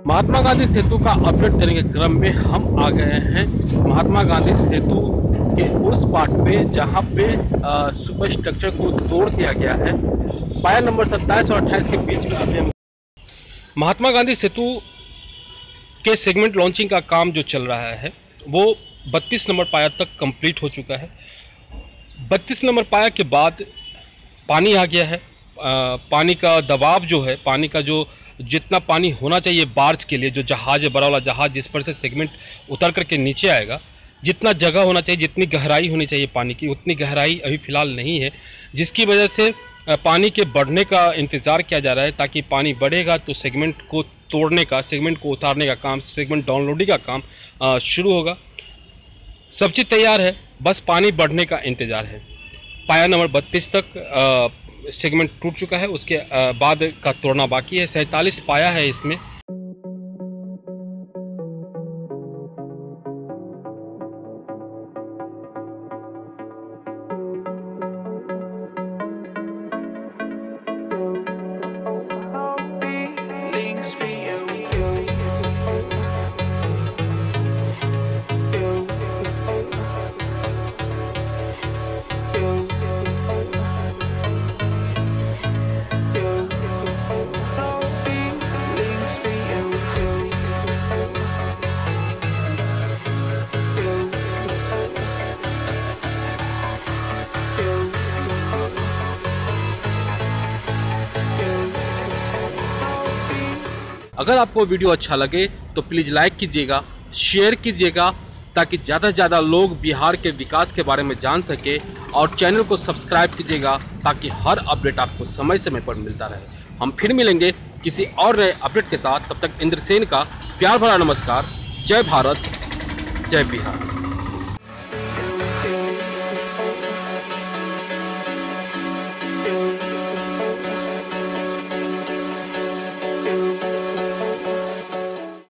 महात्मा गांधी सेतु का अपडेट देने के क्रम में हम आ गए हैं महात्मा गांधी सेतु के उस पार्ट पे जहां पे सुपर स्ट्रक्चर को तोड़ दिया गया है। पाया नंबर 27 और 28 के बीच में अभी हम महात्मा गांधी सेतु के सेगमेंट लॉन्चिंग का काम जो चल रहा है वो 32 नंबर पाया तक कंप्लीट हो चुका है। 32 नंबर पाया के बाद पानी आ गया है। पानी का दबाव जो है, पानी का जो जितना पानी होना चाहिए बार्ज के लिए, जो जहाज है, बड़ा वाला जहाज जिस पर से सेगमेंट उतर करके नीचे आएगा, जितना जगह होना चाहिए, जितनी गहराई होनी चाहिए पानी की, उतनी गहराई अभी फ़िलहाल नहीं है, जिसकी वजह से पानी के बढ़ने का इंतज़ार किया जा रहा है। ताकि पानी बढ़ेगा तो सेगमेंट को तोड़ने का, सेगमेंट को उतारने का काम, सेगमेंट डाउनलोडिंग का काम शुरू होगा। सब चीज़ तैयार है, बस पानी बढ़ने का इंतज़ार है। पाया नंबर 32 तक सेगमेंट टूट चुका है, उसके बाद का तोड़ना बाकी है। 47 पाया है इसमें। अगर आपको वीडियो अच्छा लगे तो प्लीज़ लाइक कीजिएगा, शेयर कीजिएगा, ताकि ज़्यादा से ज़्यादा लोग बिहार के विकास के बारे में जान सके, और चैनल को सब्सक्राइब कीजिएगा ताकि हर अपडेट आपको समय समय पर मिलता रहे। हम फिर मिलेंगे किसी और नए अपडेट के साथ। तब तक इंद्रसेन का प्यार भरा नमस्कार। जय भारत, जय बिहार।